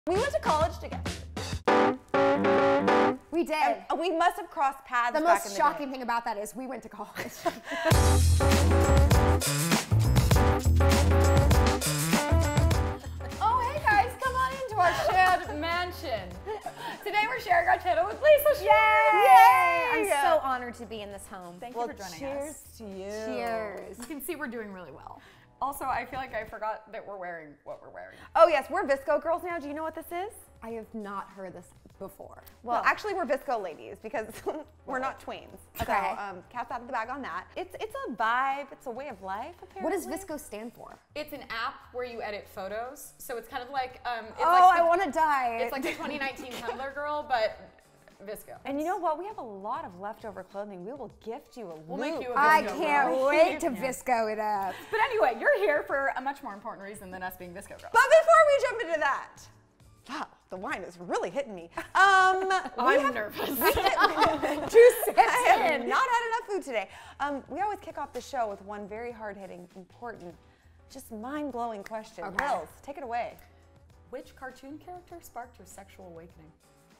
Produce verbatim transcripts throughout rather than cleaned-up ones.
We went to college together. We did. And we must have crossed paths the back most in the shocking day. thing about that is we went to college. Oh, hey guys, come on into our shared mansion. Today we're sharing our channel with Lisa Schwartz. Yay! I'm so honored to be in this home. Thank Well, you for joining cheers us. to you. Cheers. You can see we're doing really well. Also, I feel like I forgot that we're wearing what we're wearing. Oh yes, we're Visco girls now. Do you know what this is? I have not heard this before. Well, actually, we're Visco ladies because we're not twins. Okay. So, um, cat's out of the bag on that. It's it's a vibe. It's a way of life. Apparently. What does Visco stand for? It's an app where you edit photos. So it's kind of like um. It's Oh, like the, I want to die. It's like the twenty nineteen Tumblr girl, but Visco. And you know what? We have a lot of leftover clothing. We will gift you a We'll loop. make you a I Visco can't girl. wait to Yeah. Visco it up. But anyway, you're here for a much more important reason than us being Visco girls. But before we jump into that, wow, the wine is really hitting me. Um, we I'm have, nervous. Two sits I have in. not had enough food today. Um, we always kick off the show with one very hard-hitting, important, just mind-blowing question. Okay. Hills, take it away. Which cartoon character sparked your sexual awakening?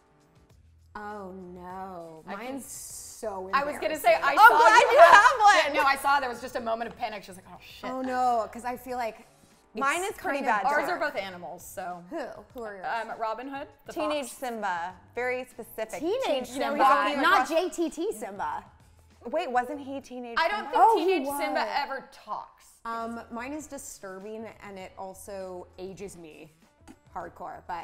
Oh no, I mine's can- so I was gonna say I I'm saw glad you you have, have one. Yeah, no, I saw there was just a moment of panic. She was like, oh shit. Oh no, because I feel like Mine it's is pretty kind of bad, Ours dark. are both animals, so. Who? Who are yours? Um, Robin Hood, the Teenage fox. Simba, very specific. Teenage Teen- you know, Simba, he's only not across- J T T Simba. Wait, wasn't he teenage? I don't Simba? think Oh, he Teenage was. Simba ever talks. Um, mine is disturbing and it also ages me hardcore, but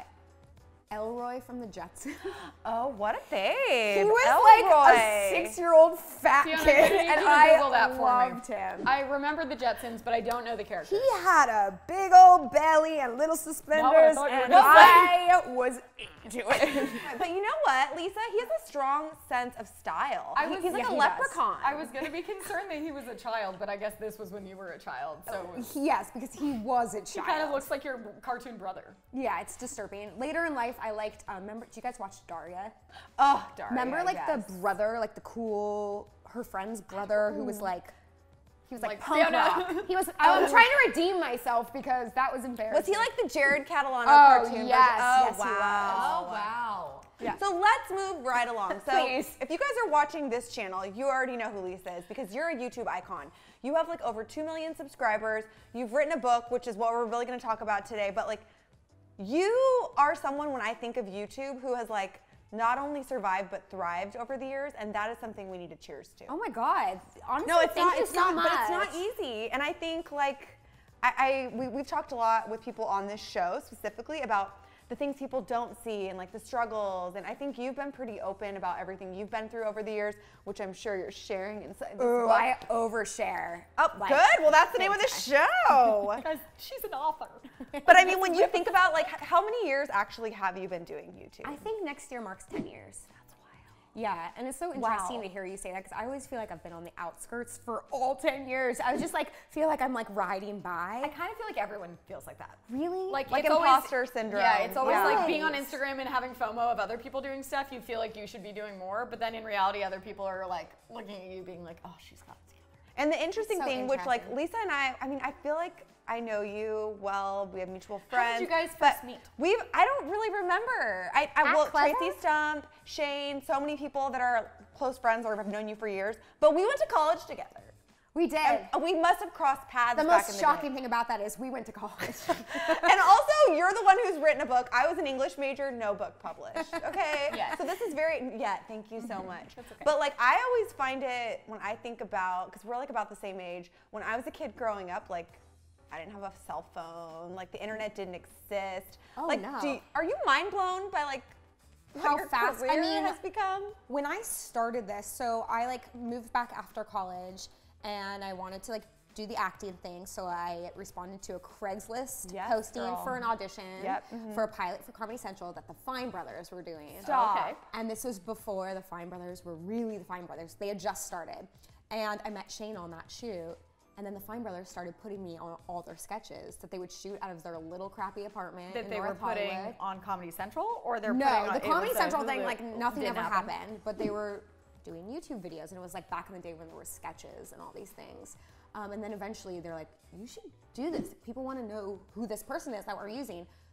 Elroy from the Jetsons. Oh, what a babe. He was Elroy. like a six-year-old fat Fiona, kid, you need and to I Google that for me. loved him. I remember the Jetsons, but I don't know the characters. He had a big old belly and little suspenders, thought you were and gonna I was into it. But you know what, Lisa? He has a strong sense of style. I He- was- He's like yeah, a he does. leprechaun. I was gonna be concerned that he was a child, but I guess this was when you were a child, so Yes, because he was a he child. kind of looks like your cartoon brother. Yeah, it's disturbing. Later in life, I liked. Um, remember? Do you guys watch Daria? Oh, Daria, Remember, like yes. the brother, like the cool, her friend's brother, who was like, he was like, Like punk Fiona. rock. He was. I'm trying to redeem myself because that was embarrassing. Was he like the Jared Catalano Oh, cartoon yes, version? Oh, yes, he wow. Oh wow. Yeah. So let's move right along. So Please. if you guys are watching this channel, you already know who Lisa is because you're a YouTube icon. You have like over two million subscribers. You've written a book, which is what we're really gonna talk about today. But like, you are someone when I think of YouTube who has like not only survived but thrived over the years, and that is something we need to cheers to. Oh my God! Honestly, No, it's thank not. you It's so not. much. But it's not easy. And I think like, I, I we, we've talked a lot with people on this show specifically about the things people don't see and like the struggles. And I think you've been pretty open about everything you've been through over the years, which I'm sure you're sharing inside this Ooh, book. I overshare. Oh, Like, good. Well, that's the name of the big show. Guys, she's an author. But I mean, when you think about like, h- how many years actually have you been doing YouTube? I think next year marks ten years. That's wild. Yeah, and it's so interesting Wow. to hear you say that because I always feel like I've been on the outskirts for all ten years. I was just like, feel like I'm like riding by. I kind of feel like everyone feels like that. Really? Like, Like it's always- imposter syndrome. Yeah, it's always Yeah. like being on Right. Instagram and having FOMO of other people doing stuff. You feel like you should be doing more, but then in reality, other people are like looking at you, being like, "Oh, she's got it together." And the interesting So thing, which like interesting. Lisa and I, I mean, I feel like I know you well. We have mutual How friends. did you guys but first meet? We've, I don't really remember. I, I At well, Clever? Tracy Stump, Shane, so many people that are close friends or have known you for years. But we went to college together. we did. And we must have crossed paths the back most in the shocking day. thing about that is we went to college. And also, you're the one who's written a book. I was an English major, no book published. Okay. Yes. So this is very, yeah. Thank you so much. That's okay. But like, I always find it when I think about, because we're like about the same age. When I was a kid growing up, like, I didn't have a cell phone. Like, the internet didn't exist. Oh, like, no. do you, are you mind blown by like what How your fast- I career mean, has become? When I started this, so I like moved back after college and I wanted to like do the acting thing, so I responded to a Craigslist Yes, posting girl. for an audition Yep, mhm. for a pilot for Comedy Central that the Fine Brothers were doing. Stop. Okay. And this was before the Fine Brothers were really the Fine Brothers. They had just started. And I met Shane on that shoot. And then the Fine Brothers started putting me on all their sketches that they would shoot out of their little crappy apartment That in they were North putting Hollywood. on Comedy Central, or they're No, putting on, the it Comedy was a Central thing, Hulu- like nothing didn't ever happen. happened, but they were doing YouTube videos, and it was like back in the day when there were sketches and all these things. Um, and then eventually they're like, you should do this. People want to know who this person is that we're using.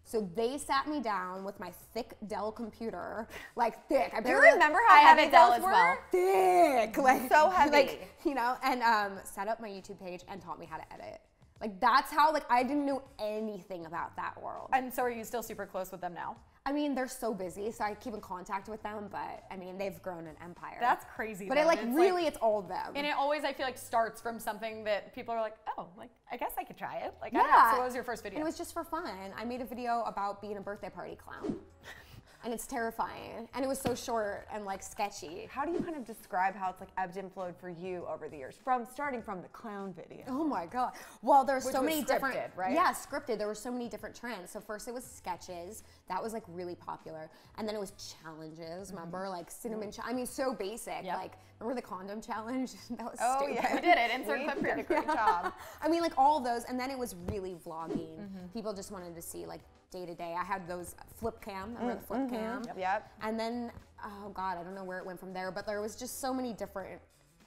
So they sat me down with my thick Dell computer, like thick. I Do you remember how I have heavy a Dell those as were? well. thick, like So heavy. like you know, and um, set up my YouTube page and taught me how to edit. Like that's how like I didn't know anything about that world. And so are you still super close with them now? I mean, they're so busy, so I keep in contact with them, but I mean, they've grown an empire. That's crazy. But though. it like It's really, it's all them. And it always, I feel like, starts from something that people are like, oh, like, I guess I could try it. Like, I Yeah. don't know. So what was your first video? And it was just for fun. I made a video about being a birthday party clown. And it's terrifying. And it was so short and like sketchy. How do you kind of describe how it's like ebbed and flowed for you over the years, from starting from the clown video? Oh my God. Well, there's Which so was many scripted, different, right? Yeah, scripted. There were so many different trends. So first it was sketches. That was like really popular. And then it was challenges. Remember, like cinnamon, cha- I mean, so basic. Yep. Like, remember the condom challenge? That was Oh, stupid. yeah. We did it. Insert We clip did here. a great job. I mean, like all those, and then it was really vlogging. People just wanted to see like day to day. I had those flip cam, remember the flip cam? Yep. Yep. And then, oh God, I don't know where it went from there, but there was just so many different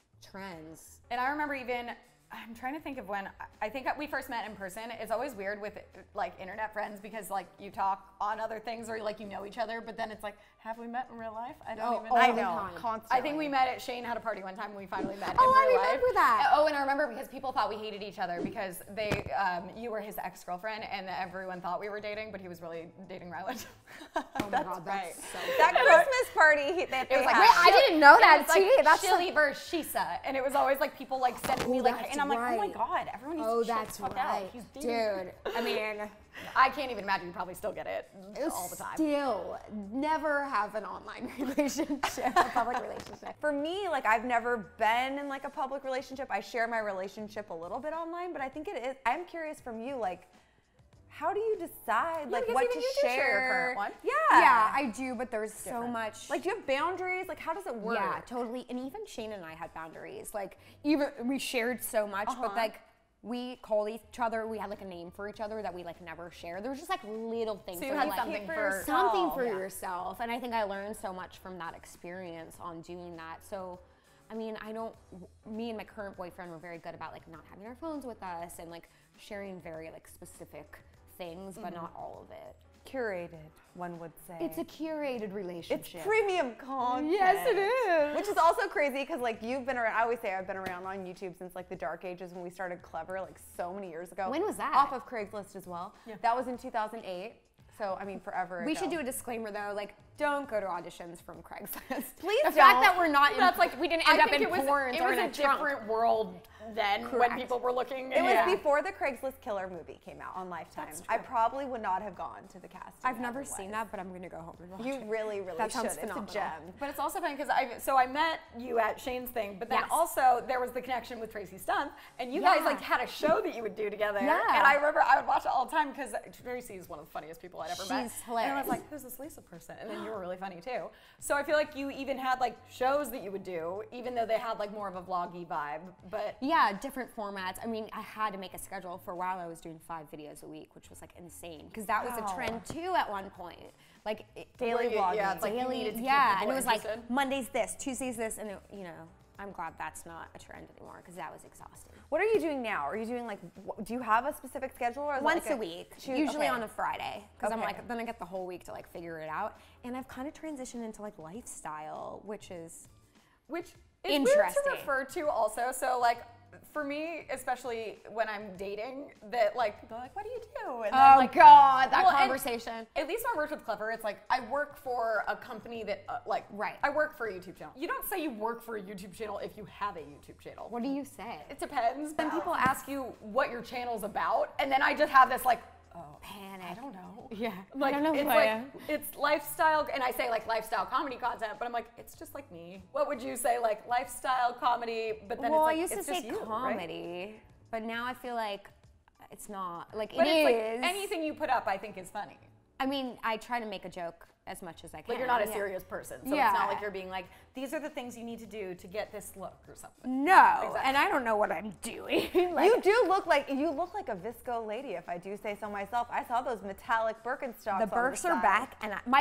trends. And I remember even, I'm trying to think of when, I think we first met in person. It's always weird with like internet friends because like you talk on other things or like you know each other, but then it's like, have we met in real life? I don't Oh, even all know. I the know, time. constantly. I think we met at Shane had a party one time when we finally met Oh, in I real remember life. that. Oh, and I remember because people thought we hated each other because they, um, you were his ex-girlfriend and everyone thought we were dating, but he was really dating Ryland. Oh my That's God, right. that's so That Christmas party he- that It they was like, had. Wait, I didn't know It that was like too. That's Chili like- versus Shisa, and it was always like people like sending me Oh, like, that's and I'm like, oh my right. God, everyone needs Oh, to chill that's the fuck right. out. He's dating. Dude, I mean, I can't even imagine you probably still get it all the time. still never have an online relationship, a public relationship. For me, like I've never been in like a public relationship. I share my relationship a little bit online, but I think it is. I'm curious from you, like, how do you decide like because what even to you do share your share? current one. Yeah. Yeah, I do, but there's so different. much. Like, do you have boundaries? Like, how does it work? Yeah, totally. And even Shane and I had boundaries. Like, even we shared so much, Uh-huh. but like we called each other. We had like a name for each other that we like never shared. There was just like little things. So you that had we, like, something for for yourself. something for Yeah. yourself. And I think I learned so much from that experience on doing that. So, I mean, I don't, me and my current boyfriend were very good about like not having our phones with us and like sharing very like specific things, but not all of it. Curated, one would say. It's a curated relationship. It's premium content. Yes, it is. Which is also crazy because like you've been around. I always say I've been around on YouTube since like the dark ages when we started Clever, like so many years ago. When was that? Off of Craigslist as well. Yeah. That was in two thousand eight. So I mean, forever We ago. should do a disclaimer though, like don't go to auditions from Craigslist. Please the don't. fact that we're not in, That's like we didn't end I up think in it was, porn it or was in a a trunk. different world then Correct. when people were looking. It was yeah. before the Craigslist Killer movie came out on Lifetime. I probably would not have gone to the casting. I've never otherwise. seen that, but I'm gonna go home and watch You it. really, really That should. sounds It's phenomenal. a gem. But it's also funny because I so I met you at Shane's thing, but then Yes. also there was the connection with Tracy Stunt, and you Yeah. guys like had a show that you would do together. Yeah. And I remember I would watch it all the time because Tracy is one of the funniest people I'd ever met. She's And I was hilarious. like, who's this Lisa person? And then you were really funny too. So I feel like you even had like shows that you would do, even though they had like more of a vloggy vibe. But Yeah, different formats. I mean, I had to make a schedule. For a while, I was doing five videos a week, which was like insane because that was Wow. a trend too at one point. Like it, Daily Were you- vlogging. yeah, it's like you daily, needed to keep yeah, and people it was like interested. Monday's this, Tuesday's this, and it, you know, I'm glad that's not a trend anymore because that was exhausting. What are you doing now? Are you doing like? wh- Do you have a specific schedule? Or is it Once like a week, Choose- usually okay. on a Friday, because I'm Okay. like, then I get the whole week to like figure it out. And I've kind of transitioned into like lifestyle, which is which is weird Interesting. to refer to also. So like for me, especially when I'm dating, that like people are like, what do you do? And oh like, god, that well, and conversation. At least when I worked with Clever, it's like I work for a company that uh, like Right. I work for a YouTube channel. You don't say you work for a YouTube channel if you have a YouTube channel. What do you say? It depends. Then people ask you what your channel's about, and then I just have this like, oh, Panic. I don't know. Yeah. Like I don't know it's who I like am. it's lifestyle, and I say like lifestyle comedy content, but I'm like it's just like me. What would you say like lifestyle comedy? But then well, it's like I used it's to just say you, right? comedy, but now I feel like it's not. Like But it it's is. like anything you put up, I think is funny. I mean, I try to make a joke as much as I can. Like you're not a yeah. serious person, so Yeah. it's not like you're being like these are the things you need to do to get this look or something. No, Exactly. and I don't know what I'm doing. like, You do look like you look like a visco lady, if I do say so myself. I saw those metallic Birkenstocks. the on Birks the are side. back, and I, my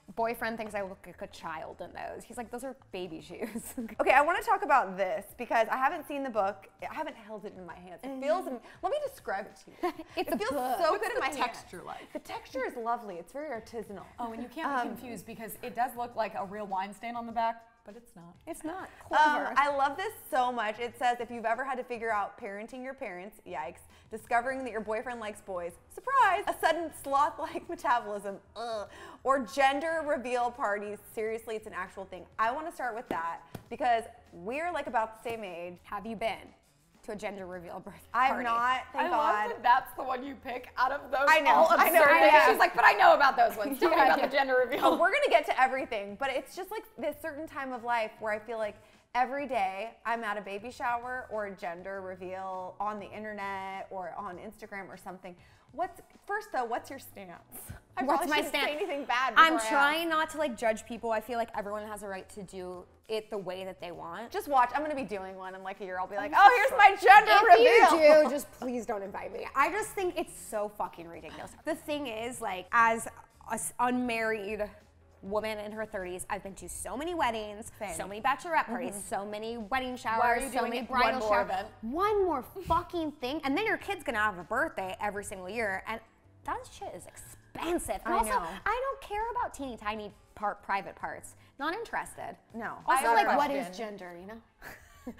boyfriend thinks I look like a child in those. He's like, those are baby shoes. Okay, I want to talk about this because I haven't seen the book. I haven't held it in my hands. It feels, let me describe it to you. It's it a feels book. so What's good in the my hands. texture like? The texture is lovely. It's very artisanal. Oh, and you can't be confused because it does look like a real wine stain on the back, but it's not. It's not Um, clever. I love this so much. It says, if you've ever had to figure out parenting your parents, yikes, discovering that your boyfriend likes boys, surprise, a sudden sloth-like metabolism, ugh, or gender reveal parties, seriously, it's an actual thing. I want to start with that because we're like about the same age. Have you been to a gender reveal birth I have party? not, thank I God. love that that's the one you pick out of those I know, all I know, absurd I things. know. She's like, but I know about those ones. Tell me Yeah, about yeah. the gender reveal. Oh, we're gonna get to everything, but it's just like this certain time of life where I feel like every day I'm at a baby shower or a gender reveal on the internet or on Instagram or something. What's first though? What's your stance? I What's probably my shouldn't stance? Say anything bad. I'm before I trying not to like judge people. I feel like everyone has a right to do it the way that they want. Just watch. I'm gonna be doing one in like a year. I'll be like, oh, here's my gender If reveal. you do, just please don't invite me. I just think it's so fucking ridiculous. The thing is, like, as an unmarried woman in her thirties, I've been to so many weddings, Same. so many bachelorette parties, so many wedding showers, Why are you so doing many it one bridal more showers. event? One more fucking thing, and then your kid's gonna have a birthday every single year, and that shit is expensive. And I also, know. I don't care about teeny tiny part private parts. Not interested. No. Also, have a like, what question. is gender? You know.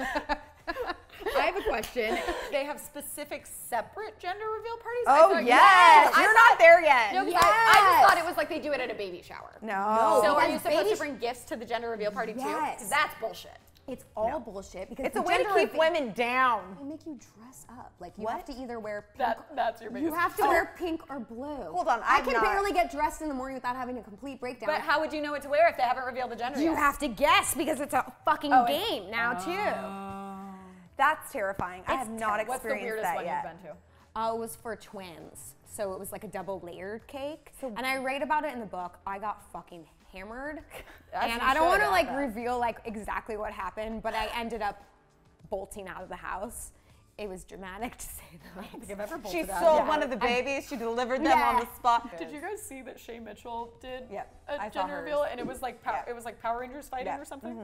I have a question. They have specific separate gender reveal parties? Oh I thought- yes, I you're thought- not there yet. No, 'cause Yes. I, I just thought it was like they do it at a baby shower. No. So are because you supposed baby to sh- bring gifts to the gender reveal party too? Yes. 'Cause that's bullshit. It's all bullshit because It's the a way to gender keep reveal- women down. They make you dress up. Like you What? have to either wear pink. That that's your biggest. you have to wear pink or blue. Hold on, I I'm can not- barely get dressed in the morning without having a complete breakdown. But how would you know what to wear if they haven't revealed the gender you yet? have to guess because it's a fucking Oh, and- game now too. That's terrifying. I It's have not terrible. What's the experienced weirdest that one yet. you've been to? Uh, it was for twins, so it was like a double layered cake. And I write about it in the book. I got fucking hammered, As and you I don't should, want to I like bet. reveal like exactly what happened, but I ended up bolting out of the house. It was dramatic to say the I think least. I've ever She bolted out. sold Yeah. one of the babies. She delivered them on the Yeah. spot. Did you guys see that Shay Mitchell did Yep, a I saw gender hers. reveal and it was like pow- Yeah. it was like Power Rangers fighting Yeah. or something?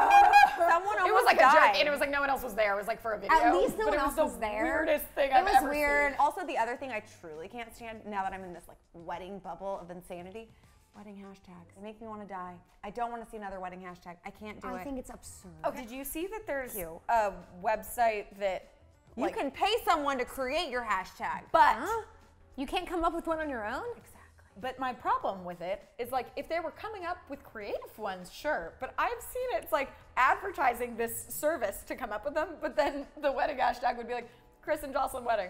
Someone almost It was like died. a joke and it was like no one else was there. It was like for a video. At least no but one it else was was the there. weirdest thing It I've was ever weird. seen. Also, the other thing I truly can't stand now that I'm in this like wedding bubble of insanity, wedding hashtags. They make me want to die. I don't want to see another wedding hashtag. I can't do I it. think it's absurd. Oh, did you see that there's you. a website that You like, can pay someone to create your hashtag. but You can't come up with one on your own? Exactly. But my problem with it is like if they were coming up with creative ones, sure. But I've seen it, it's like advertising this service to come up with them, but then the wedding hashtag would be like Chris and Jocelyn wedding.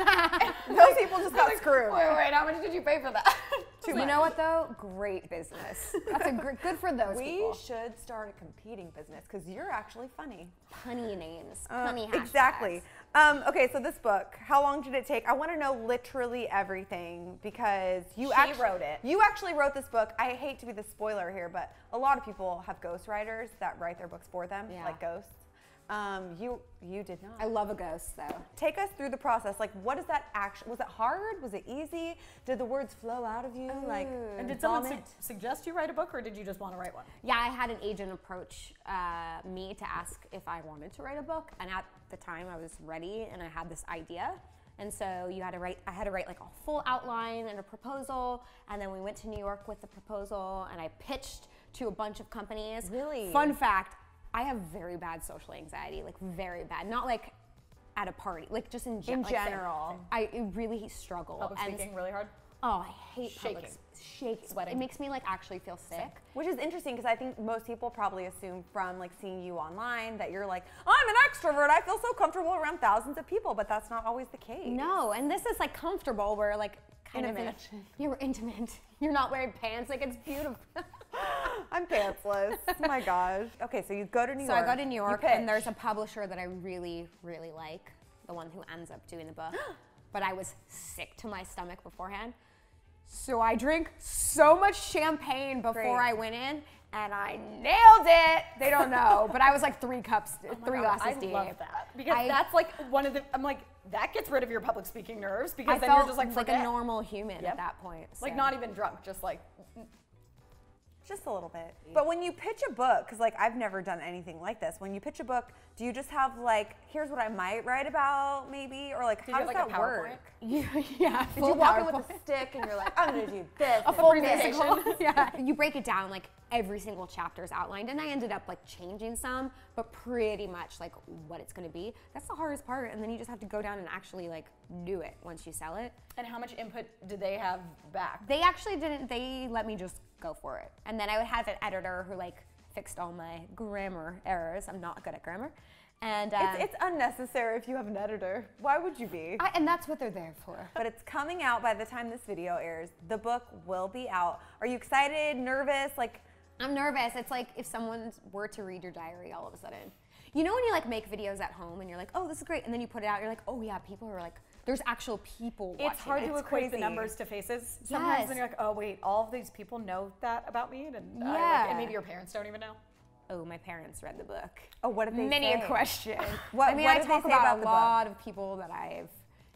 Those people just got Like, screwed. Wait, wait, how much did you pay for that? Too You know what though? Great business. That's a gr- good for those We people. should start a competing business because you're actually funny. Punny names, Uh, punny hashtags. exactly. Um, okay, so this book, how long did it take? I want to know literally everything because you She actually wrote it. You actually wrote this book. I hate to be the spoiler here, but a lot of people have ghostwriters that write their books for them, Yeah. like ghosts. Um, you you did not. I love a ghost though. Take us through the process. Like, what is that action? Was it hard? Was it easy? Did the words flow out of you? Like, And did someone su- vomit? suggest you write a book or did you just want to write one? Yeah, I had an agent approach uh, me to ask if I wanted to write a book, and at the time I was ready and I had this idea. And so you had to write, I had to write like a full outline and a proposal, and then we went to New York with the proposal, and I pitched to a bunch of companies. Really? Fun fact, I have very bad social anxiety, like very bad. Not like at a party, like just in, gen- In like, general. I really struggle. Public and speaking really hard? Oh, I hate public Shaking. s- shaking. Sweating. It makes me like actually feel sick. Which is interesting because I think most people probably assume from like seeing you online that you're like, I'm an extrovert. I feel so comfortable around thousands of people, but that's not always the case. No, and this is like comfortable. We're like kind Intimate. of in a, you're intimate. You're not wearing pants. Like it's beautiful. I'm pantsless. Oh my gosh. Okay, so you go to New So York. I go to New you York, pitch. and there's a publisher that I really, really like, the one who ends up doing the book. But I was sick to my stomach beforehand. So I drink so much champagne before Great. I went in, and I nailed it. They don't know, but I was like three cups, three God, glasses I deep. love that because I- that's like one of the. I'm like that gets rid of your public speaking nerves because I then felt you're just like like forget. a normal human Yep. at that point. Like so. not even drunk, just like Just a little bit. But when you pitch a book, because like I've never done anything like this, when you pitch a book, do you just have like, here's what I might write about maybe? Or like, Did how you does have, like, that a work? Yeah, yeah. Did you walk in with a stick and you're like, I'm gonna do this? A and full this? musical. Yeah. You break it down, like every single chapter is outlined, and I ended up like changing some, but pretty much like what it's gonna be. That's the hardest part, and then you just have to go down and actually like do it once you sell it. And how much input did they have back? They actually didn't, they let me just go for it. And then I would have an editor who like fixed all my grammar errors. I'm not good at grammar. And um, It's, it's unnecessary if you have an editor. Why would you be? I, and that's what they're there for. But it's coming out by the time this video airs. The book will be out. Are you excited, nervous? Like, I'm nervous. It's like if someone were to read your diary all of a sudden. You know when you like make videos at home and you're like, oh, this is great, and then you put it out, you're like, oh yeah, people are like, there's actual people watching. It's hard it. to It's equate crazy. the numbers to faces. Sometimes Yes. when you're like, oh wait, all of these people know that about me, and, I, like, Yeah. and maybe your parents don't even know. Oh, my parents read the book. oh, what did they Many say? a question. What- I mean, what I did they talk say about, about a the book? lot of people that I've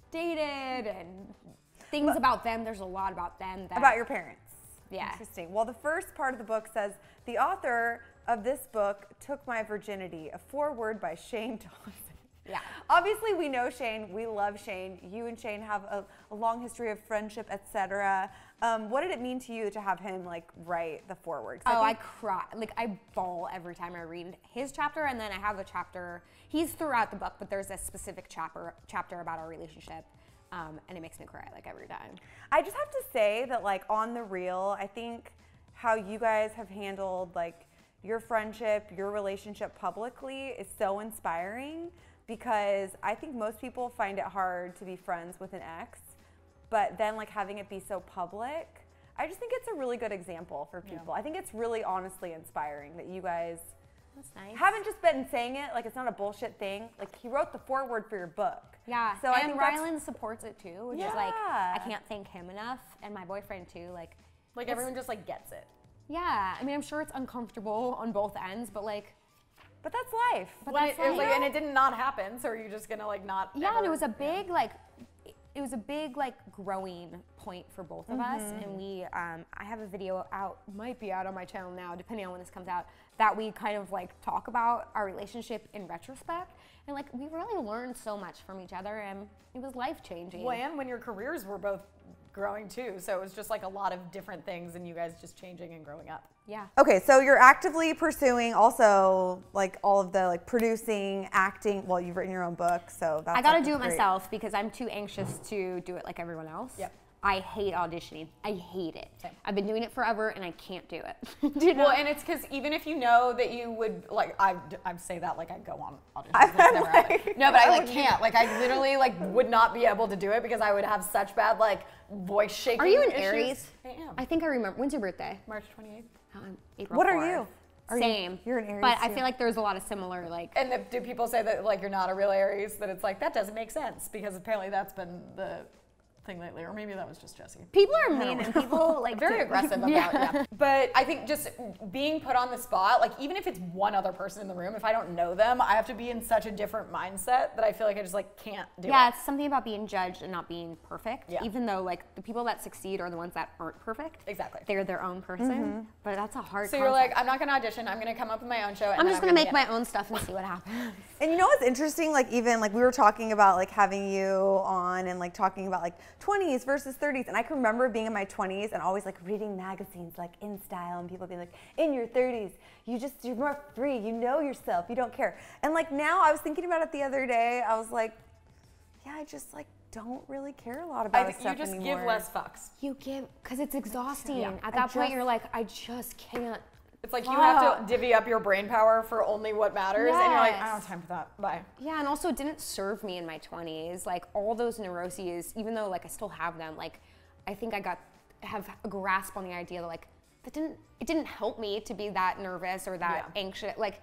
dated and things about them. There's a lot about them. That, About your parents. Yeah. Interesting. Well, the first part of the book says, the author of this book took my virginity, a foreword by Shane Dawson. Yeah. Obviously, we know Shane. We love Shane. You and Shane have a, a long history of friendship, et cetera. Um, what did it mean to you to have him like write the foreword? 'Cause Oh, I think- cry. Like, I bawl every time I read his chapter, and then I have a chapter, he's throughout the book, but there's a specific chapter chapter about our relationship, um, and it makes me cry, like, every time. I just have to say that, like, on the real, I think how you guys have handled like your friendship, your relationship publicly is so inspiring, because I think most people find it hard to be friends with an ex, but then like having it be so public, I just think it's a really good example for people. I think it's really honestly inspiring that you guys That's nice. haven't just been saying it, like it's not a bullshit thing. Like, he wrote the foreword for your book. Yeah, So I and think that's- Rylan supports it too, which is like, Yeah. I can't thank him enough, and my boyfriend too, like, Like it's- everyone just like gets it. yeah, I mean, I'm sure it's uncomfortable on both ends, but like, But that's life. but When that's it, it was like, like, and it did not happen, so are you just gonna like not? yeah, and ever- it was a big like, it was a big like growing point for both of us, Mm-hmm. and we, um, I have a video out, might be out on my channel now, depending on when this comes out, that we kind of like talk about our relationship in retrospect, and like we really learned so much from each other, and it was life changing. Well, and when your careers were both growing too, so it was just like a lot of different things, and you guys just changing and growing up. Yeah. Okay, so you're actively pursuing also like all of the like producing, acting. Well, you've written your own book, so that's I gotta like, do it great. myself because I'm too anxious to do it like everyone else. Yep. I hate auditioning. I hate it. Same. I've been doing it forever and I can't do it. do you know? Well, and it's because even if you know that you would like, I I say that like I go on auditions. I'm That's never happened. like- No, but I like can't. Like I literally like would not be able to do it because I would have such bad like voice shaking. Are you an issues. Aries? I am. I think I remember. When's your birthday? March twenty-eighth. Um, April What are fourth. you? Are you- Same. you're an Aries But I too. feel like there's a lot of similar like. And the, do people say that like you're not a real Aries? That it's like that doesn't make sense because apparently that's been the thing lately, or maybe that was just Jesse. People are mean and people like Very to- aggressive about yeah. But I think just being put on the spot, like even if it's one other person in the room, if I don't know them, I have to be in such a different mindset that I feel like I just like can't do Yeah, it. it's something about being judged and not being perfect. Yeah. Even though like the people that succeed are the ones that aren't perfect. Exactly. They're their own person. But that's a hard So you're like, concept. I'm not gonna audition. I'm gonna come up with my own show. And I'm then just gonna make get my it. own stuff and see what happens. And you know what's interesting? Like, even like we were talking about like having you on and like talking about like twenties versus thirties. And I can remember being in my twenties and always like reading magazines like In Style, and people being like, in your thirties, you just, you're more free, you know yourself, you don't care. And like now I was thinking about it the other day, I was like, yeah, I just like don't really care a lot I about think this you stuff just anymore. give less fucks. You give, because it's exhausting. Yeah. At I that point, just- you're like, I just can't. It's like you have to Fuck. divvy up your brain power for only what matters, and you're like, I don't Yes. have time for that. Bye. Yeah, and also it didn't serve me in my twenties. Like all those neuroses, even though like I still have them, like I think I got have a grasp on the idea that like that didn't it didn't help me to be that nervous or that Yeah. anxious. Like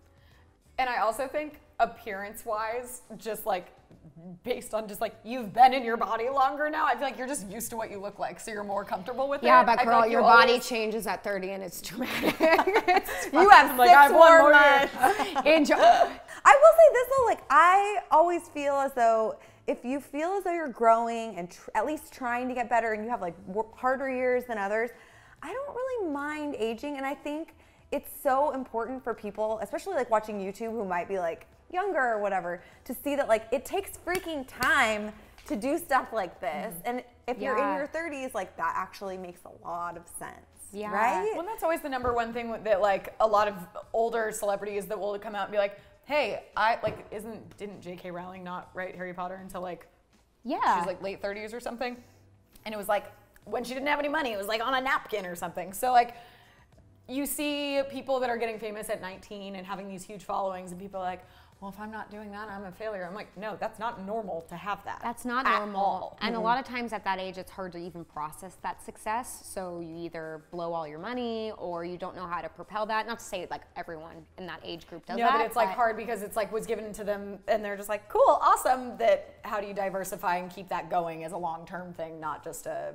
And I also think appearance-wise, just like based on just like you've been in your body longer now, I feel like you're just used to what you look like, so you're more comfortable with yeah, it. but I feel girl, like your you body always- changes at thirty and it's traumatic. You have like, six I've won more more months. Enjoy. I will say this though, like I always feel as though if you feel as though you're growing and tr- at least trying to get better, and you have like wor- harder years than others, I don't really mind aging, and I think it's so important for people, especially like watching YouTube, who might be like younger or whatever, to see that like it takes freaking time to do stuff like this. Mm. And if yeah. you're in your thirties, like that actually makes a lot of sense. Yeah. Right? Well, that's always the number one thing that like a lot of older celebrities that will come out and be like, hey, I like isn't didn't J K Rowling not write Harry Potter until like yeah she's like late thirties or something? And it was like when she didn't have any money, it was like on a napkin or something. So like you see people that are getting famous at nineteen and having these huge followings, and people are like, well, if I'm not doing that, I'm a failure. I'm like, no, that's not normal to have that. That's not normal. All. And mm-hmm. a lot of times at that age, it's hard to even process that success. So you either blow all your money or you don't know how to propel that. Not to say like everyone in that age group does no, that. No, but it's like hard because it's like was given to them and they're just like, cool, awesome. That how do you diversify and keep that going as a long-term thing, not just a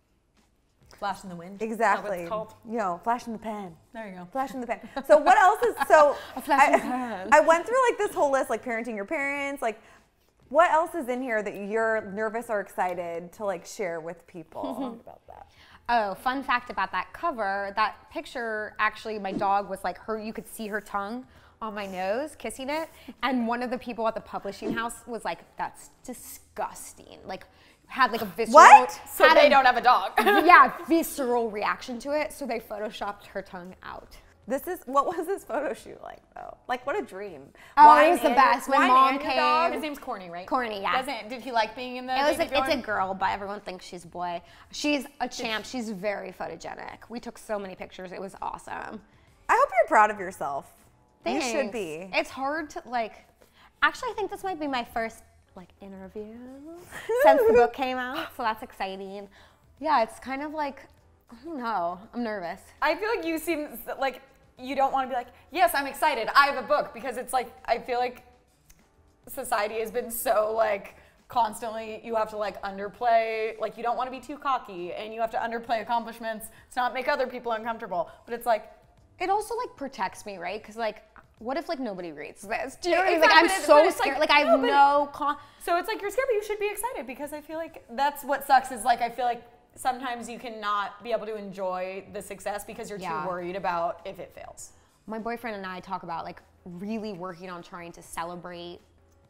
flash in the wind. Exactly. You know, flash in the pan. There you go. Flash in the pan. So what else is so? A flash in the pan. I went through like this whole list, like parenting your parents. Like, what else is in here that you're nervous or excited to like share with people about that? Oh, fun fact about that cover. That picture, actually, my dog was like her. You could see her tongue on my nose, kissing it. And one of the people at the publishing house was like, "That's disgusting." Like. Had like a visceral. What? So they a, don't have a dog. Yeah, visceral reaction to it. So they photoshopped her tongue out. This is what was this photo shoot like though? Like what a dream. Oh, wine it was the best. Your, when mom came. Dog? His name's Corny, right? Corny, yeah. Doesn't did he like being in the? It was baby like, it's a girl, but everyone thinks she's a boy. She's a champ. She's very photogenic. We took so many pictures. It was awesome. I hope you're proud of yourself. Thanks. You should be. It's hard to like. Actually, I think this might be my first. Like interview since the book came out, so that's exciting. Yeah, it's kind of like, I don't know, I'm nervous. I feel like you seem like you don't want to be like, yes, I'm excited, I have a book, because it's like, I feel like society has been so like constantly, you have to like underplay, like you don't want to be too cocky and you have to underplay accomplishments to not make other people uncomfortable, but it's like. It also like protects me, right? Because like, what if like nobody reads this? Do you know what I mean? Exactly, Like I'm so scared. Like, like I have no, no con. So it's like you're scared, but you should be excited, because I feel like that's what sucks is like I feel like sometimes you cannot be able to enjoy the success because you're Yeah. too worried about if it fails. My boyfriend and I talk about like really working on trying to celebrate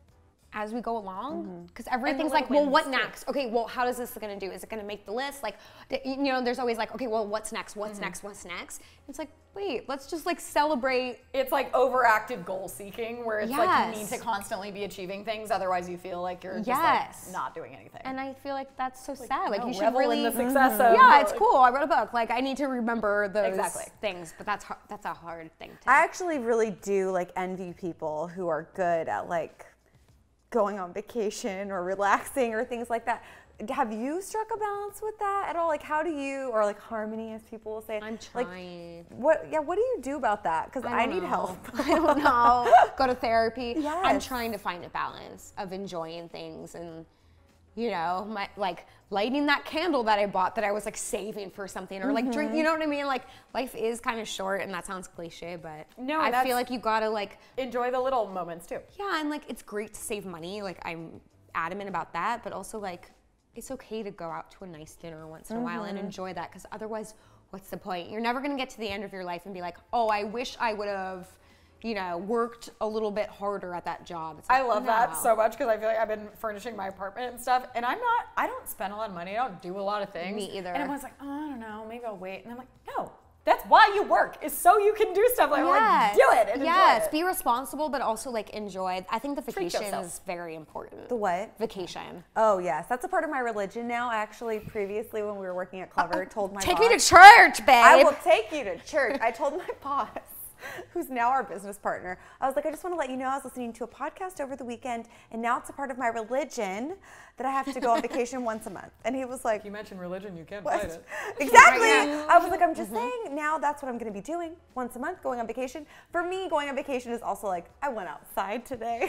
as we go along, because mm-hmm. everything's like, well, what next? Too. Okay, well, how is this gonna do? Is it gonna make the list? Like, you know, there's always like, okay, well, what's next? What's mm-hmm. next? What's next? It's like, wait, let's just like celebrate. It's like overactive goal seeking, where it's yes. like you need to constantly be achieving things, otherwise you feel like you're just yes. like not doing anything. And I feel like that's so like, sad. Like no, you should revel really in the success mm-hmm. of yeah, it's like, cool. I wrote a book. Like I need to remember those exactly. things, but that's hard, that's a hard thing to. I actually really do like envy people who are good at like going on vacation or relaxing or things like that. Have you struck a balance with that at all? Like how do you, or like harmony as people will say? I'm trying. Like, what, yeah, what do you do about that? Because I, I need know. help. I don't know. Go to therapy. Yes. I'm trying to find a balance of enjoying things and, you know, my like lighting that candle that I bought that I was like saving for something, or mm-hmm. like drink, you know what I mean? Like life is kind of short, and that sounds cliche, but no, I feel like you gotta like enjoy the little moments too. Yeah, and like it's great to save money. Like I'm adamant about that, but also like it's okay to go out to a nice dinner once in mm-hmm. a while and enjoy that, because otherwise, what's the point? You're never gonna get to the end of your life and be like, oh, I wish I would have, you know, worked a little bit harder at that job. It's like, I love no. that so much, because I feel like I've been furnishing my apartment and stuff, and I'm not, I don't spend a lot of money, I don't do a lot of things. Me either. And everyone's like, oh, I don't know, maybe I'll wait. And I'm like, no, that's why you work, is so you can do stuff like, yes. like do it and yes. enjoy it. Be responsible, but also like enjoy. I think the vacation yourself. is very important. The what? Vacation. Oh yes, that's a part of my religion now. Actually, previously when we were working at Clever, uh, told my take boss, me to church, babe. I will take you to church. I told my boss, who's now our business partner, I was like, I just want to let you know I was listening to a podcast over the weekend, and now it's a part of my religion that I have to go on vacation once a month. And he was like, you mentioned religion, you can't what? fight it. Exactly. I was like, I'm just mm-hmm. saying, now that's what I'm going to be doing once a month, going on vacation. For me, going on vacation is also like, I went outside today.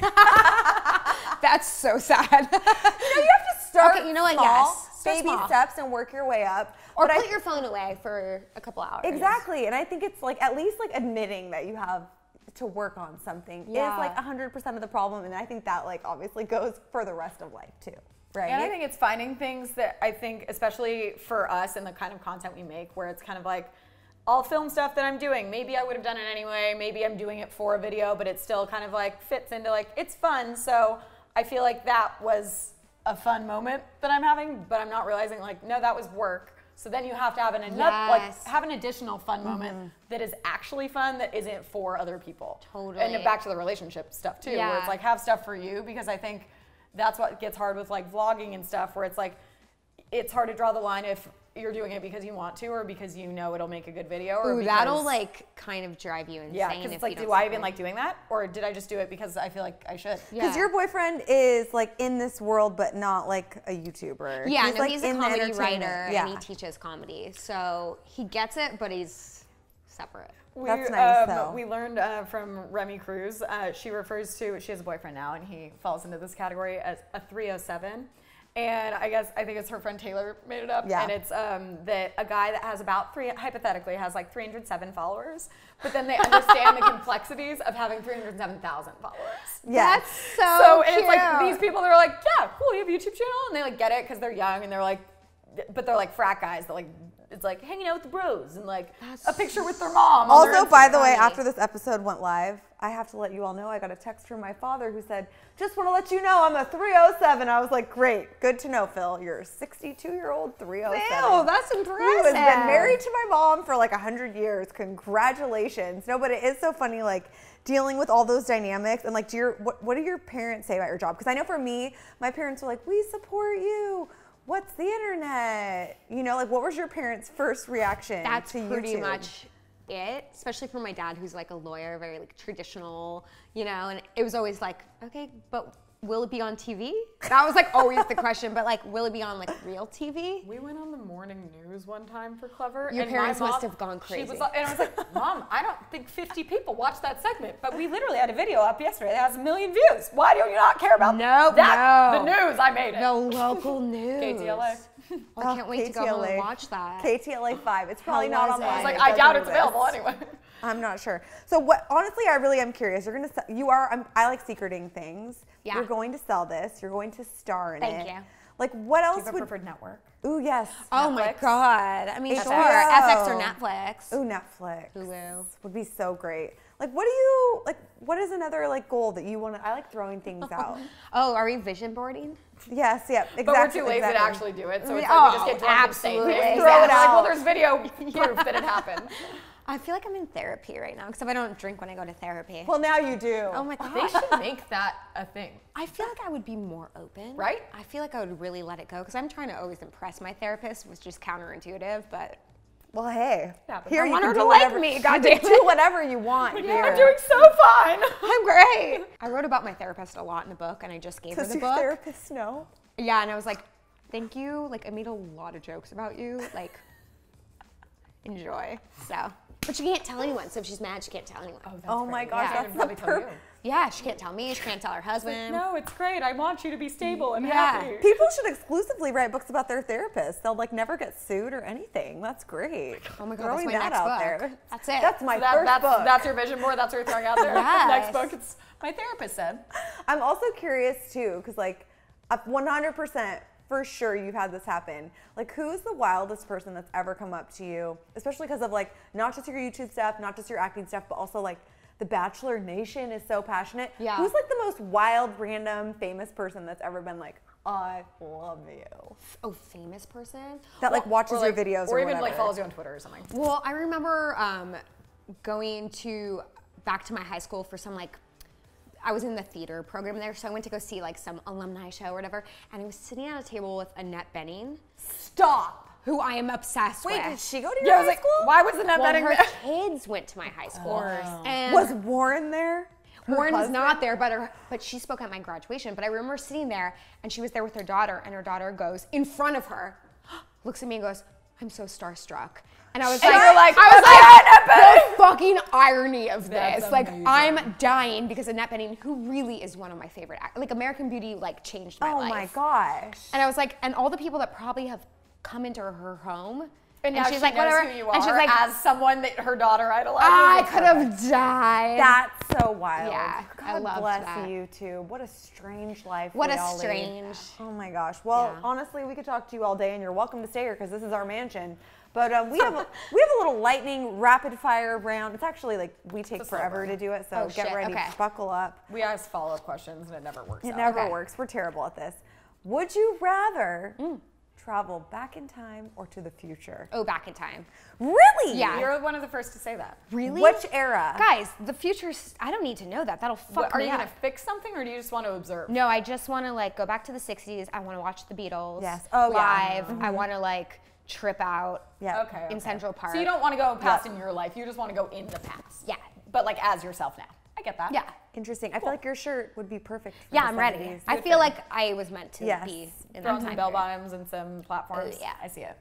That's so sad. You know, you have to start okay, you know what? small, Yes. baby small. steps, and work your way up. Or but put I, your phone away for a couple hours. Exactly. And I think it's like at least like admitting that you have to work on something yeah. is like one hundred percent of the problem. And I think that like obviously goes for the rest of life too. right? And I think it's finding things that I think, especially for us and the kind of content we make, where it's kind of like, I'll film stuff that I'm doing. Maybe I would have done it anyway. Maybe I'm doing it for a video, but it still kind of like fits into like, it's fun. So I feel like that was a fun moment that I'm having, but I'm not realizing like, no, that was work. So then you have to have an another, Yes. like have an additional fun moment Mm-hmm. that is actually fun that isn't for other people. Totally. And back to the relationship stuff too, where Yeah. it's like have stuff for you, because I think that's what gets hard with like vlogging and stuff, where it's like it's hard to draw the line if you're doing it because you want to or because you know it'll make a good video. Or Ooh, because, that'll like kind of drive you insane. yeah, because if it's like, you don't do I support. even like doing that, or did I just do it because I feel like I should? Because Yeah. your boyfriend is like in this world, but not like a YouTuber. Yeah, he's no, like he's a in the comedy entertainment. writer Yeah. and he teaches comedy. So he gets it, but he's separate. We, That's nice, um, though. We learned uh, from Remy Cruz. Uh, she refers to, she has a boyfriend now, and he falls into this category as a three oh seven. And I guess, I think it's her friend Taylor made it up. Yeah. And it's um, that a guy that has about three, hypothetically, has like three hundred seven followers, but then they understand the complexities of having three hundred seven thousand followers. Yes. That's so, So cute. it's like these people that are like, yeah, cool, you have a YouTube channel, and they like get it because they're young and they're like, but they're like frat guys that like, it's like hanging out with the bros and like That's a picture with their mom. on their Also, by the way, funny. after this episode went live, I have to let you all know I got a text from my father who said, just want to let you know I'm a three oh seven. I was like, great, good to know, Phil. You're a sixty-two-year-old three oh seven. Ew, that's impressive. Who has been married to my mom for like one hundred years. Congratulations. No, but it is so funny, like, dealing with all those dynamics. And, like, do your what, what do your parents say about your job? Because I know for me, my parents were like, we support you. What's the internet? You know, like, what was your parents' first reaction That's to pretty YouTube? much it, especially for my dad, who's like a lawyer, very like traditional, you know, and it was always like, okay, but will it be on T V? That was like always the question, but like, will it be on like real T V? We went on the morning news one time for Clever. Your and parents my mom, must have gone She was, crazy. like- and I was like, Mom, I don't think fifty people watched that segment, but we literally had a video up yesterday that has a million views. Why do you not care about No, that? no. The news, I made it. The local news. K T L A. Oh, I can't wait to go home and watch that. K T L A five. It's probably How not was it? online. I was like, It I doesn't doubt it's exist. available anyway. I'm not sure. So what? Honestly, I really am curious. You're gonna. se- You are. I'm, I like secreting things. Yeah. You're going to sell this. You're going to star in Thank it. you. Like what Do you else have a would? preferred network? Ooh yes. Oh my Netflix? God. I mean, H B O. sure. F X or Netflix. Ooh Netflix. Hulu. Would be so great. Like what do you like? What is another like goal that you want to? I like throwing things out. Oh, are we vision boarding? Yes. Yep. Exactly. But we're too lazy exactly. to actually do it, so it's Oh, like we just get drunk and say absolutely. things. Throw it And we're like, out. well, there's video proof that it happened. I feel like I'm in therapy right now, except I don't drink when I go to therapy. Well, now you do. Oh my God. They should make that a thing. I feel like I would be more open. Right? I feel like I would really let it go because I'm trying to always impress my therapist, which is counterintuitive, but Well, hey. happens. Here I you want can her do to like whatever, me, you goddamn can do whatever you want here. I'm doing so fine. I'm great. I wrote about my therapist a lot in a book, and I just gave her Does the your book. therapist know? Yeah, and I was like, thank you. Like, I made a lot of jokes about you. Like, enjoy. So, but she can't tell anyone. So if she's mad, she can't tell anyone. Oh my gosh, Yeah. that's the probably tell you. per- Yeah, she can't tell me. She can't tell her husband. No, it's great. I want you to be stable and Yeah. happy. People should exclusively write books about their therapists. They'll like never get sued or anything. That's great. Oh my God, Throwing that's my that next out book. there. That's it. That's my So that- first that's, book. that's your vision board. That's what you're throwing out there. Yes. Next book, it's my therapist said. I'm also curious too, because like up one hundred percent for sure you've had this happen. Like who's the wildest person that's ever come up to you, especially because of like not just your YouTube stuff, not just your acting stuff, but also like the Bachelor Nation is so passionate. Yeah. Who's like the most wild, random, famous person that's ever been like, I love you? Oh, famous person? That like watches Or, like, your videos or, or, even whatever. like follows you on Twitter or something. Well, I remember um, going to back to my high school for some like, I was in the theater program there, so I went to go see like some alumni show or whatever, and I was sitting at a table with Annette Bening, Stop. who I am obsessed Wait, with. did she go to your Yeah, I high was like, school? why was the net well, betting her there? kids went to my high school. And Was Warren there? Her Warren was husband? not there, but her, but she spoke at my graduation. But I remember sitting there, and she was there with her daughter, and her daughter goes in front of her, looks at me and goes, "I'm so starstruck." And I was And like, you're like, I was "Annette like, the fucking irony of That's this. Like, amazing. I'm dying because Annette Bening, who really is one of my favorite, act- like American Beauty, like changed my Oh life. my gosh. And I was like, and all the people that probably have come into her home And, now she's she like, knows whatever. who you are And she's like, as someone that her daughter idolizes. I It's could perfect. have died. That's so wild. Yeah, God I loved bless that. YouTube. What a strange life. What we a all lead. strange. Oh my gosh. Well, Yeah. honestly, we could talk to you all day, and you're welcome to stay here because this is our mansion. But um, we have a, we have a little lightning rapid fire round. It's actually like we take It's a slow forever burn. to do it, so Oh, get shit, ready, okay. buckle up. We ask follow-up questions and it never works It out. never Okay. works. We're terrible at this. Would you rather travel back in time or to the future? Oh, back in time. Really? Yeah. You're one of the first to say that. Really? Which era? Guys, the future's, I don't need to know that. That'll fuck What, are me you up. gonna fix something or do you just want to observe? No, I just want to like go back to the sixties. I want to watch the Beatles. Yes. Oh, yeah. live. I want to like trip out. Yeah. Okay, In okay. Central Park. So you don't want to go past Yeah. in your life. You just want to go in the past. Yeah. But like as yourself now. I get that. Yeah. Interesting. I feel like your shirt would be perfect for Yeah, the I'm ready. seventies. I feel like I was meant to Yes. be in Throw that some time bell period. bottoms and some platforms. Oh, yeah. I see it.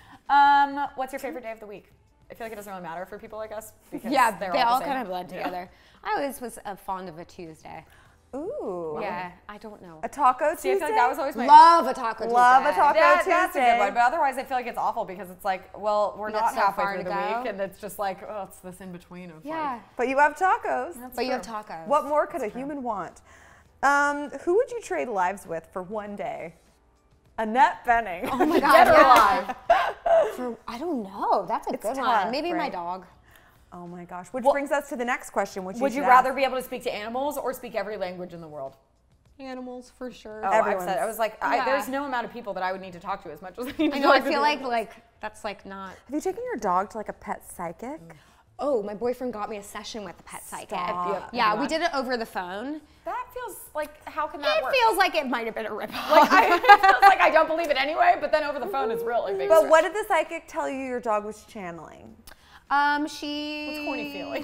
Um, what's your favorite day of the week? I feel like it doesn't really matter for people like us because Yeah, they're they all, all the same. kind of blend Yeah. together. I always was uh, fond of a Tuesday. Ooh. Yeah, I don't know. A taco See, I Tuesday? feel like that was always my Love a taco Tuesday. Love a taco That- Tuesday. that's a good one, but otherwise I feel like it's awful because it's like, well, we're We not got so halfway far through to the go. week, and it's just like, oh, it's this in between of Yeah, like, But you have tacos. that's but you have true. tacos. What more could a human want? Um, who would you trade lives with for one day? Annette Benning. Oh my God, Dead or yeah. alive? For, I don't know. That's a It's good tough, one. Maybe my right? dog. Oh my gosh. Which Well- brings us to the next question, which Would you you should rather ask. be able to speak to animals or speak every language in the world? Animals for sure. Oh, I've Everyone's- said, I was like, I, Yeah. there's no amount of people that I would need to talk to as much as I need to I know. I talk to feel the like animals. like that's like not. Have you taken your dog to like a pet psychic? Oh, my boyfriend got me a session with the pet psychic. Stop. Yep. Yeah, Have you we gone? did it over the phone. That feels like, how can that It work? feels like it might have been a ripoff. Like, I, it feels like I don't believe it anyway, but then over the phone it's really big. But stretch. what did the psychic tell you your dog was channeling? um, she What's corny feeling?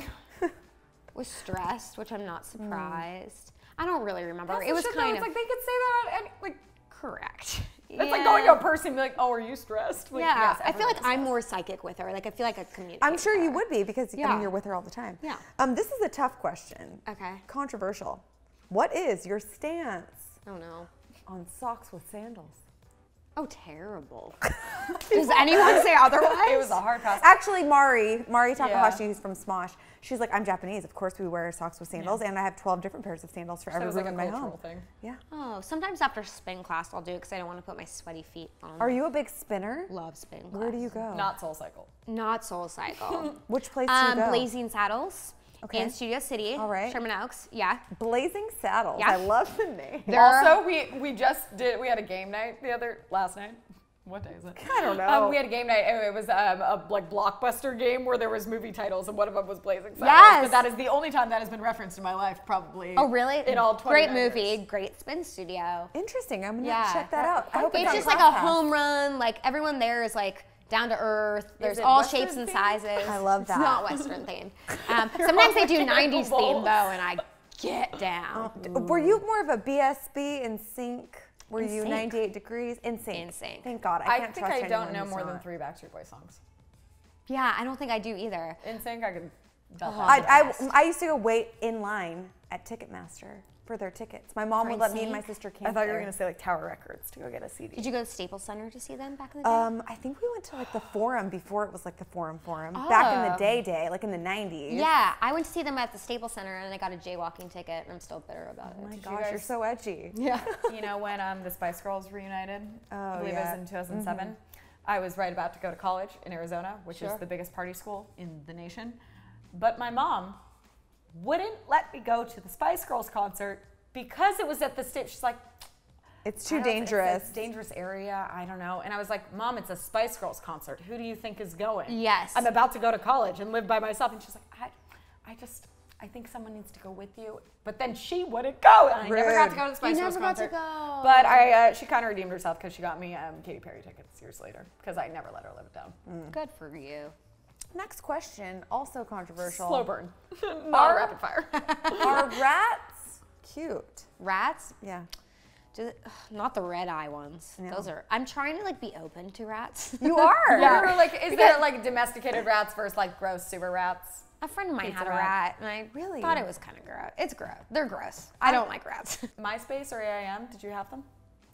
was stressed, which I'm not surprised. I don't really remember. That's it the was shit, though. kind It's of like they could say that at any, like, correct. it's like going to a person and be like, oh, are you stressed? Like, Yeah, yes, I feel like everyone's I'm more psychic with her. Like I feel like I communicate. I'm sure with you her. would be because I Yeah. mean you're with her all the time. Yeah. Um, this is a tough question. Okay. Controversial. What is your stance Oh no. on socks with sandals? Oh, terrible. Does anyone say otherwise? It was a hard pass. Actually, Mari, Mari Takahashi, Yeah. who's from Smosh, she's like, I'm Japanese. Of course we wear socks with sandals, and I have twelve different pairs of sandals for That every was room like a in my cultural home. thing. Yeah. Oh, sometimes after spin class I'll do it because I don't want to put my sweaty feet on. Are you a big spinner? Love spin class. Where do you go? Not Soul Cycle. Not Soul Cycle. Which place do um, you go? Blazing Saddles. Okay. In Studio City. All right. Sherman Oaks. Yeah. Blazing Saddles. Yeah. I love the name. They're- Also, we we just did. We had a game night the other last night. What day is it? I don't know. Um, we had a game night. and It was um, a like blockbuster game where there was movie titles, and one of them was Blazing Saddles. Yes. But that is the only time that has been referenced in my life, probably. Oh, really? In all Great twenty-nine movie. years. Great spin studio. Interesting. I'm gonna Yeah. check that out. I hope It's on just like a Class Pass. home run. Like everyone there is like down to earth. There's it all Western shapes and themed? sizes. I love that. It's not Western themed. Um, sometimes they do all nineties looking at theme the though, and I get down. Were you more of a B S B in sync? Were In you sync. ninety-eight degrees in sync? In sync. Thank God. I I can't think trust I don't anyone know who's more than not. three Backstreet Boys songs. Yeah, I don't think I do either. In sync, I could. belt Oh. that. I, best. I, I used to go wait in line at Ticketmaster for their tickets. My mom For would let me and NSYNC? my sister camp I thought you were there. gonna say like Tower Records to go get a C D. Did you go to Staples Center to see them back in the day? Um, I think we went to like the Forum before it was like the Forum Forum. Back in the Oh. day day, like in the nineties. yeah, I went to see them at the Staples Center, and I got a jaywalking ticket, and I'm still bitter about Oh my it. you gosh, you're guys- so edgy. Yeah. You know when um, the Spice Girls reunited? Oh, I believe yeah. it was in two thousand seven. I was right about to go to college in Arizona, which Sure. is the biggest party school in the nation. But my mom wouldn't let me go to the Spice Girls concert because it was at the state. She's like, It's I too don't know, it's- dangerous. It's a dangerous area. I don't know. And I was like, Mom, it's a Spice Girls concert. Who do you think is going? Yes. I'm about to go to college and live by myself. And she's like, I, I just, I think someone needs to go with you. But then she wouldn't go. And I never got to Rude. go to the Spice You Girls never got to concert. go. But I, uh, she kind of redeemed herself because she got me um, Katy Perry tickets years later because I never let her live it down. Good for you. Next question, also controversial. Slow burn, not a rapid fire. Are rats cute? Rats? Yeah. Do, ugh, not the red eye ones. No. Those are. I'm trying to like be open to rats. You are. Yeah. Or like, is there like domesticated rats versus like gross sewer rats? A friend of mine Pizza had a rat. rat, and I Really? thought it was kind of gross. It's gross. They're gross. I don't like rats. MySpace or A I M? Did you have them?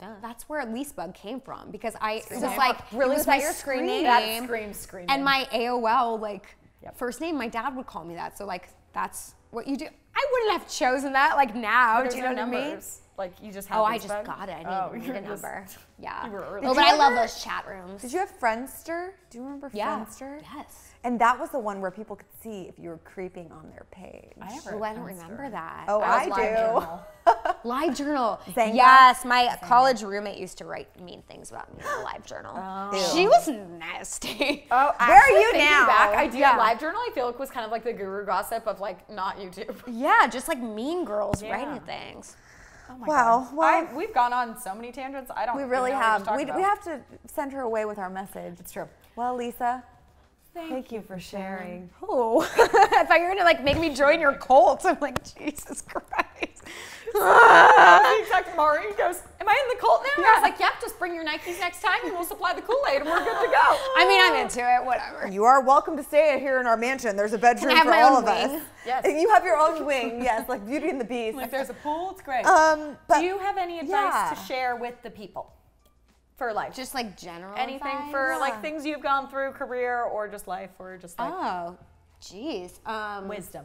that's where Lisbug came from because I it was name? like Really? it Was was that my your screen screen name? That name. screams screen And name. my A O L like Yep. first name, my dad would call me that. So like that's what you do. I wouldn't have chosen that like now. There's Do you know no what I mean? numbers. Like you just have Oh, I Lisbug? just got it. I didn't Oh, even need you're a just- number. Yeah. you were early. Oh, Did but you I love ever- those chat rooms. Did you have Friendster? Do you remember Yeah. Friendster? Yes. And that was the one where people could see if you were creeping on their page. I never Oh, had I don't Friendster. remember that. Oh, I, I was Live do. Journal. Live journal. Zanga? Yes, my college roommate used to write mean things about me in the live journal. Ew. She was nasty. Oh, Where are actually, you thinking now? Back, I do Yeah. Live Journal. I feel like was kind of like the guru gossip of like not YouTube. Yeah, just like mean girls Yeah. writing things. Oh my Wow, God. well- I, we've gone on so many tangents. I don't. We even really know what have. to talk We, about. we have to send her away with our message. It's true. Well, Lisa, Thank, thank you for sharing. Oh, I thought you were gonna like make me join your cult. I'm like, Jesus Christ. The exact Mari goes, "Am I in the cult now?" I was like, "Yep, just bring your Nikes next time, and we'll supply the Kool-Aid, and we're good to go." I mean, I'm into it. Whatever. You are welcome to stay here in our mansion. There's a bedroom I have for my all own of us. wing? Yes. You have your own wing. Yes, like Beauty and the Beast. Like, there's a pool. It's great. Um, but Do you have any advice yeah. to share with the people for life? Just like general anything advice? for like Yeah. things you've gone through, career, or just life, or just like Oh, geez. Um, wisdom.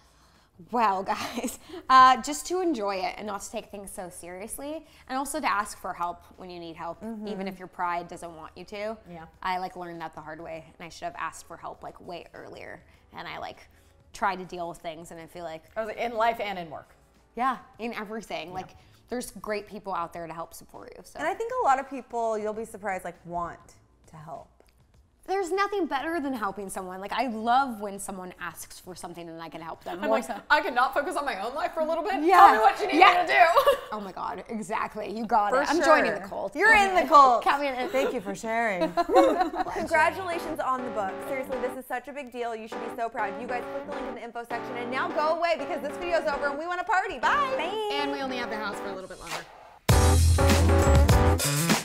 Well, guys, uh, just to enjoy it and not to take things so seriously, and also to ask for help when you need help, even if your pride doesn't want you to. Yeah. I like learned that the hard way, and I should have asked for help like way earlier. And I like tried to deal with things, and I feel like I was like, in life and in work. yeah, in everything, like there's great people out there to help support you. So and I think a lot of people, you'll be surprised, like want to help. there's nothing better than helping someone. Like I love when someone asks for something and I can help them. I'm more like, so- I could not focus on my own life for a little bit. Yeah. Tell me what you need Yeah. me to do. Oh my God, exactly. You got For it. I'm sure. joining the cult. You're in the cult. Count me in. Thank you for sharing. Congratulations on the book. Seriously, this is such a big deal. You should be so proud. You guys click the link in the info section and now go away because this video's over and we want to party. Bye. And we only have the house for a little bit longer.